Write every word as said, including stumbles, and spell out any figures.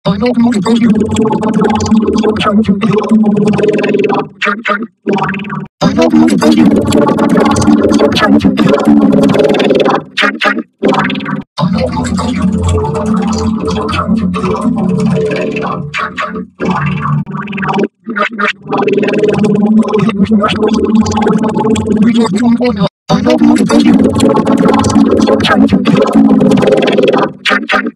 I love you because you can can can can. I love you because you can can can can. I love you because you can can can. I love you because you can can can can.